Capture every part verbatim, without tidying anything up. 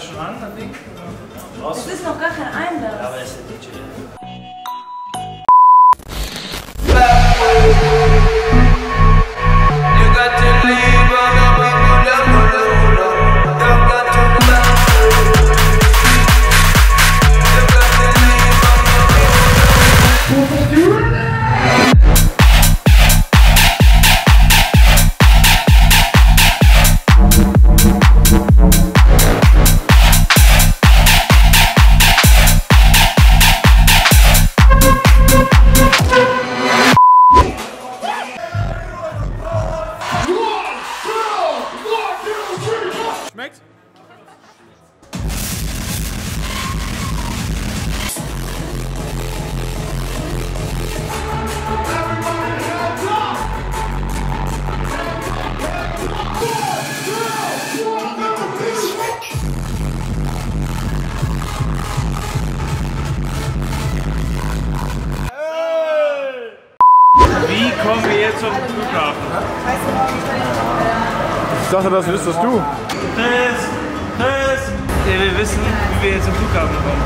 das schon an, das Ding? Es ist noch gar kein Einlass. Ja, aber es ist der D J. Schmeckt? Wie kommen wir jetzt zum Flughafen? Ich dachte, das wüsstest du. Chris! Chris! Ja, wir wissen, wie wir jetzt zum Flughafen kommen.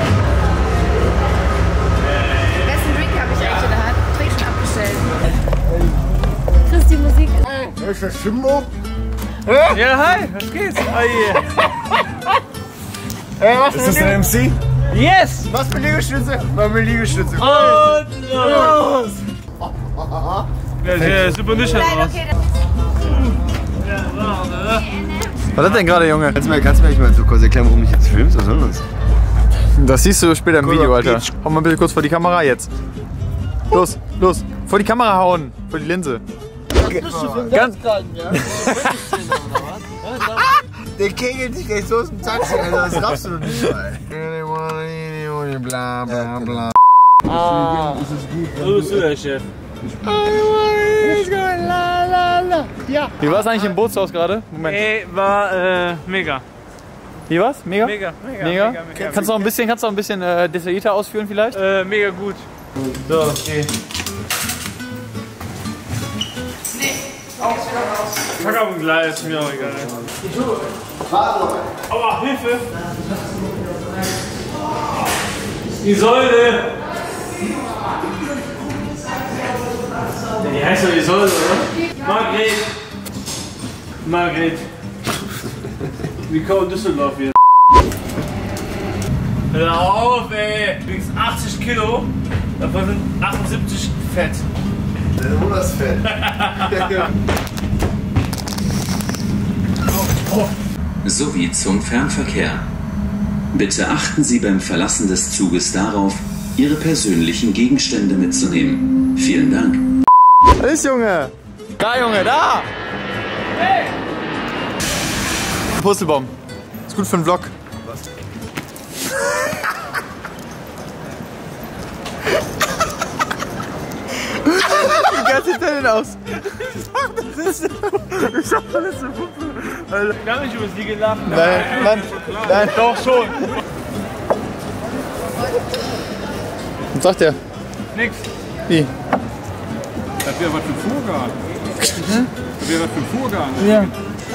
Wessen Drink habe ich eigentlich in der Hand? Trink schon abgestellt. Chris, die Musik ist... Ist das Simbo? Ja, hi! Was geht's? Oh yeah! Hey, was ist das ein M C? Yes! Was für Liegestütze? Was für Liegestütze? Und los! Ja, der super nüchtern Nein, aus. okay, Ja, warte. Was ist denn gerade, Junge? Kannst du mir, kannst du mir nicht mal so kurz erklären, warum ich jetzt filmst? Was soll das? Das siehst du später im Video, Alter. Hau mal bitte kurz vor die Kamera jetzt. Los, los. Vor die Kamera hauen. Vor die Linse. Ganz Der kegelt dich gleich so aus dem Taxi, Alter. Das raffst du doch nicht mal. Bla bla bla. Ah, wo bist du der Chef? Wie war es eigentlich im Bootshaus gerade? Moment. Ey, war äh, mega. Wie war's? Mega? Mega, mega, Mega? mega, mega. Kannst du noch ein bisschen, kannst du noch ein bisschen äh, detaillierter ausführen vielleicht? Äh, mega gut. So, okay. Pack auf dem Gleis, mir auch egal. Aua, Hilfe! Die Säule! Die heißt doch die Säule, oder? Margret! Margret! Wie kommt Düsseldorf hier? Hör auf, ey! Du wiegst achtzig Kilo, davon sind achtundsiebzig Fett. Oh, das Fett. Sowie zum Fernverkehr. Bitte achten Sie beim Verlassen des Zuges darauf, Ihre persönlichen Gegenstände mitzunehmen. Vielen Dank. Was ist, Junge? Da, Junge, da! Hey! Purzelbaum. Ist gut für den Vlog. Was? Wie geil sieht der denn aus? Ich hab alles so Puppe. Alter, gar nicht über sie gelacht. Nein, nein, nein. Doch schon. Was sagt der? Nix. Wie? Das wäre was für Vorgarten. Das wäre was für Vorgarten. Ja.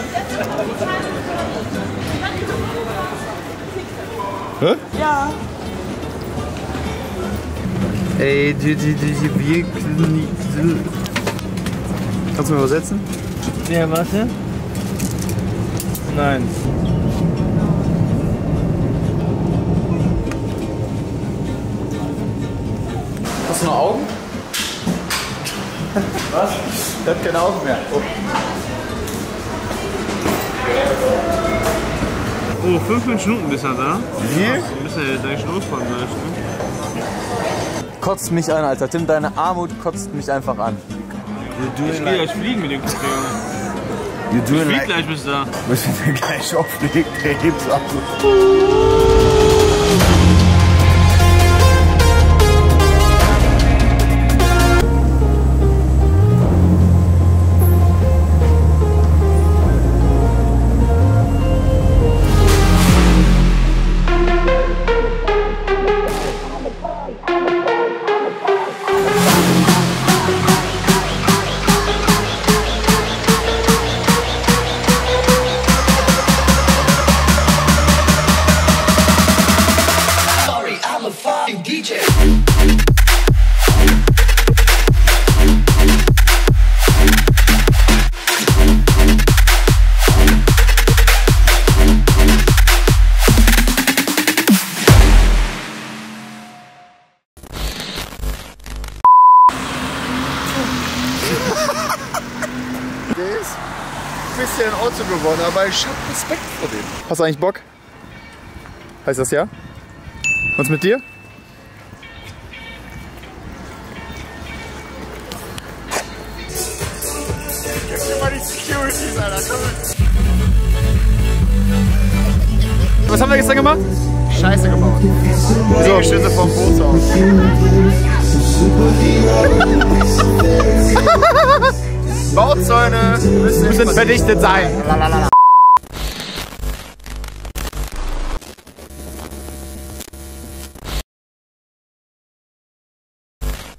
Hä? Ja. Ey, die, die, die, die, wir... Kannst du mir übersetzen? Ja, warte. Nein. Hast du noch Augen? Was? Der hat keine Augen mehr. Oh. Oh, fünfundfünfzig Minuten bis er da. Wie? Wir müssen ja gleich losfahren gleich, ne? Kotzt mich an, Alter. Tim, deine Armut kotzt mich einfach an. Ich gehe gleich fliegen mit dem Container. You Ich doing flieg like... gleich bis da. Müssen wir gleich auflegen, der hebt's ab. bisschen Auto gewonnen, aber ich hab Respekt vor dem. Hast du eigentlich Bock? Heißt das ja? Was mit dir? Gib mir mal die Securities, Alter. Komm. Was haben wir gestern gemacht? Scheiße gebaut. So. Liegestütze vom Boot aus. Bauzäune müssen, Müssen verdichtet sein. Lalalala.